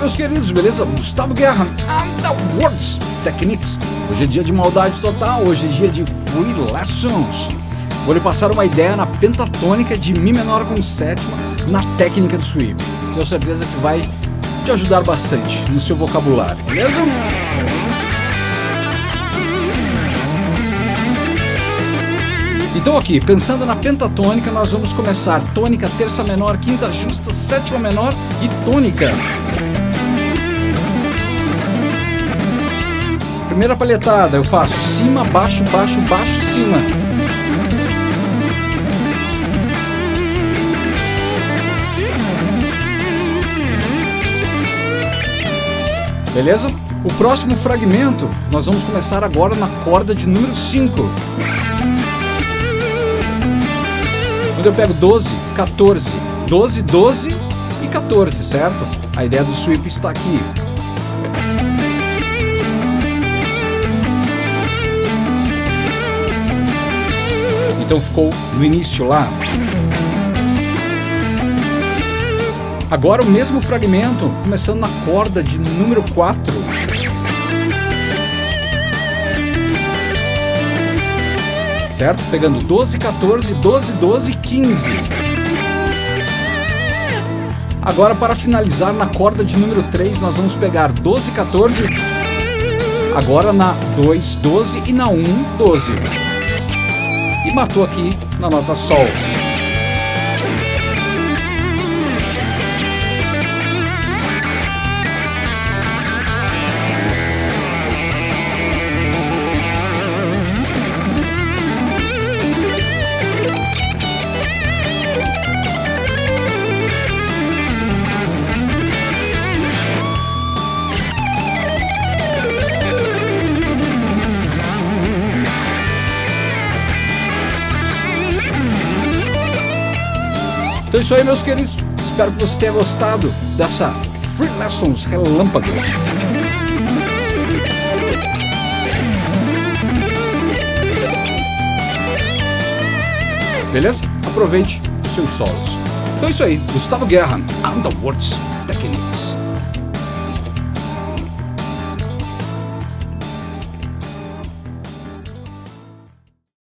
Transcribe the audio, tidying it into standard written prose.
meus queridos, beleza? Gustavo Guerra, Underworlds Techniques. Hoje é dia de maldade total, hoje é dia de Free Lessons. Vou lhe passar uma ideia na pentatônica de Mi menor com sétima na técnica do sweep. Tenho certeza que vai te ajudar bastante no seu vocabulário, beleza? Então aqui, pensando na pentatônica, nós vamos começar tônica, terça menor, quinta justa, sétima menor e tônica. Primeira palhetada, eu faço cima, baixo, baixo, baixo, cima. Beleza? O próximo fragmento, nós vamos começar agora na corda de número 5. Quando eu pego 12, 14, 12, 12 e 14, certo? A ideia do sweep está aqui. Então ficou no início lá. Agora o mesmo fragmento, começando na corda de número 4. Certo? Pegando 12, 14, 12, 12, 15. Agora, para finalizar na corda de número 3, nós vamos pegar 12, 14. Agora na 2, 12 e na 1, 12. E matou aqui na nota Sol. Então é isso aí, meus queridos. Espero que você tenha gostado dessa Free Lessons relâmpago. Beleza? Aproveite os seus solos. Então é isso aí. Gustavo Guerra, Underworlds Techniques.